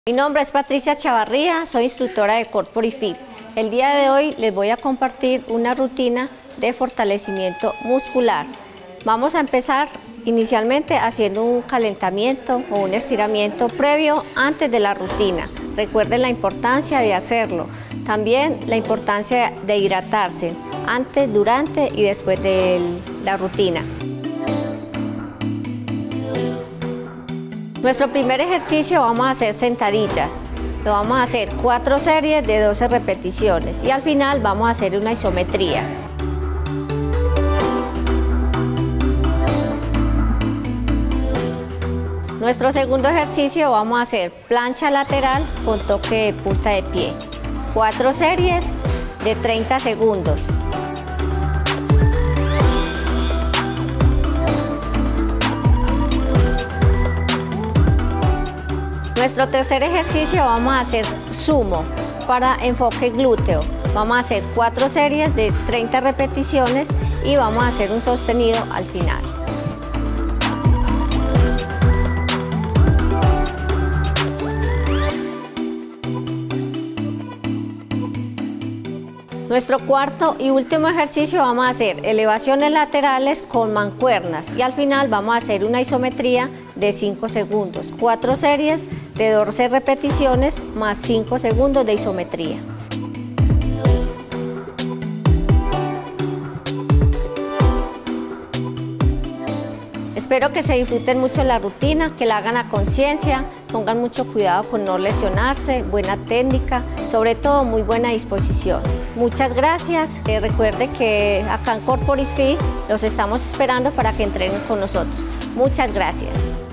Mi nombre es Patricia Chavarría, soy instructora de Corporifit. El día de hoy les voy a compartir una rutina de fortalecimiento muscular. Vamos a empezar inicialmente haciendo un calentamiento o un estiramiento previo antes de la rutina. Recuerden la importancia de hacerlo. También la importancia de hidratarse antes, durante y después de la rutina. Nuestro primer ejercicio vamos a hacer sentadillas. Lo vamos a hacer 4 series de 12 repeticiones y al final vamos a hacer una isometría. Nuestro segundo ejercicio vamos a hacer plancha lateral con toque de punta de pie. 4 series de 30 segundos. Nuestro tercer ejercicio vamos a hacer sumo para enfoque glúteo. Vamos a hacer 4 series de 30 repeticiones y vamos a hacer un sostenido al final. Nuestro cuarto y último ejercicio vamos a hacer elevaciones laterales con mancuernas y al final vamos a hacer una isometría de 5 segundos, 4 series de 12 repeticiones más 5 segundos de isometría. Espero que se disfruten mucho la rutina, que la hagan a conciencia, pongan mucho cuidado con no lesionarse, buena técnica, sobre todo muy buena disposición. Muchas gracias. Recuerde que acá en Corporifit los estamos esperando para que entrenen con nosotros. Muchas gracias.